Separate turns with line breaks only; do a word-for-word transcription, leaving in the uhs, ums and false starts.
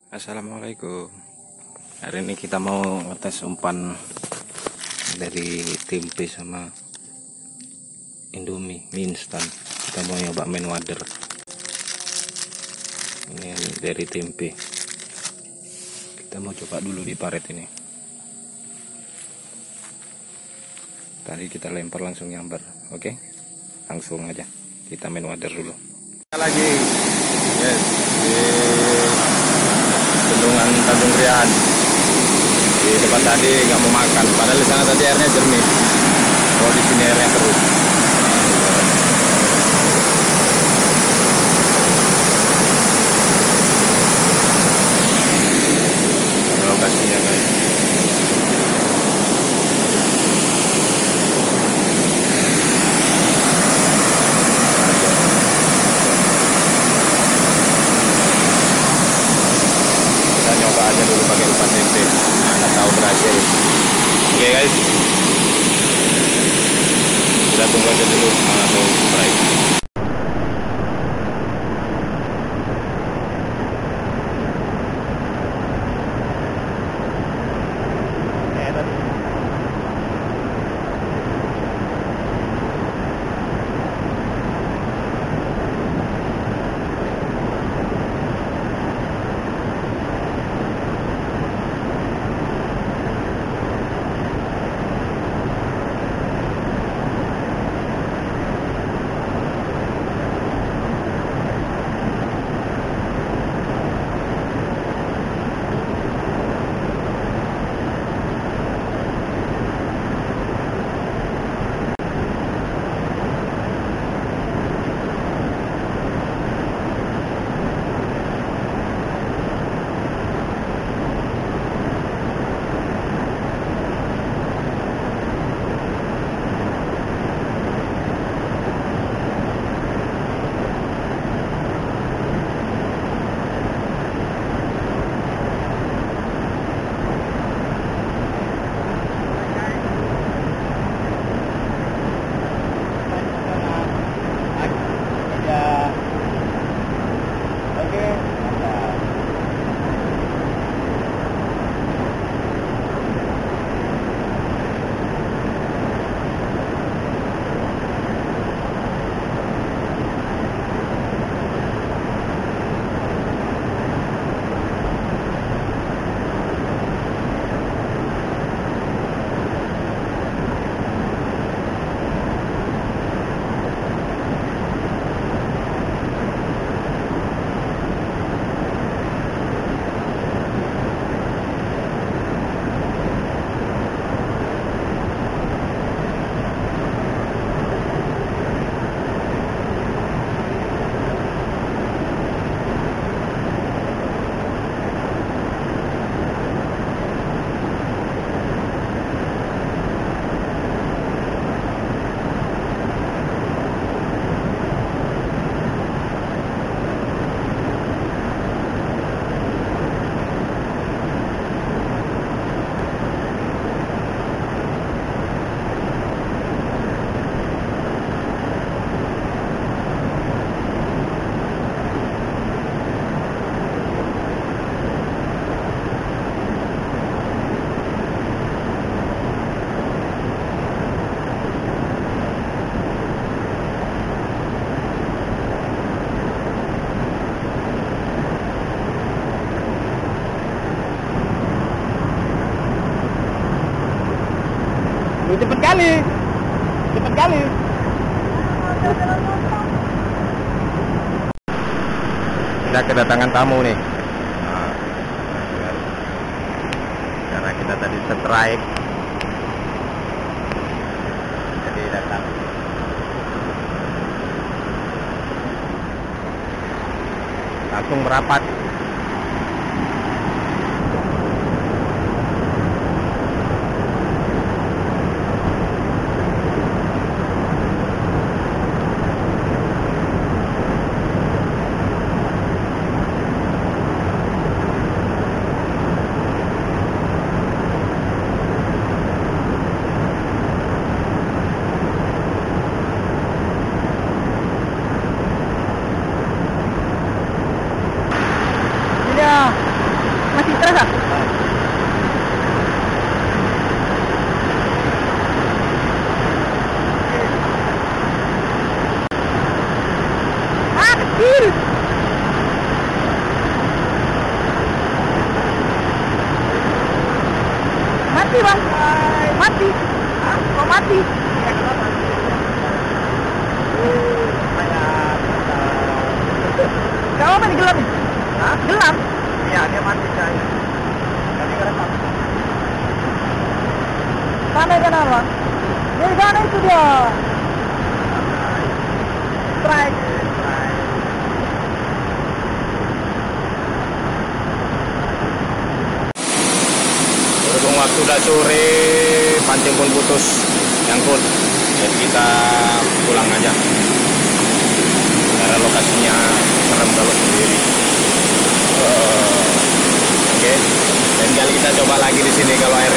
Assalamualaikum. Hari ini kita mau ngetes umpan dari tempe sama Indomie mie instan. Kita mau nyoba main wader. Ini dari tempe. Kita mau coba dulu di paret ini. Tadi kita lempar langsung nyambar. Oke, langsung aja kita main wader dulu. Lagi, yes, di bendungan Tanjung Prian. Di depan tadi nggak mau makan, padahal di sana tadi airnya jernih. Kalau di sini airnya keruh. Lokasinya guys. Kita nyoba aja dulu pakai umpan tempe. Mana tahu berhasil. Oke okay, guys. Kita tunggu aja dulu atau strike.
Cepet kali, cepet kali.
Kita kedatangan tamu nih. Nah, karena kita tadi strike, jadi datang. Langsung merapat.
Masih terasa? Ah, kecil. Mati bang, mati. Hah? Kok mati? Ya, kenapa? Gak apa nih gelap nih? Hah? Gelap? Iya, dia mati cahaya. Tadi kerekam. Sana kan apa? Dari sana itu dia. Strike.
Berhubung waktu udah sore, pancing pun putus nyangkut, jadi kita pulang aja karena lokasinya serem kalau sendiri. Uh, Oke, okay. Dan kali kita coba lagi di sini kalau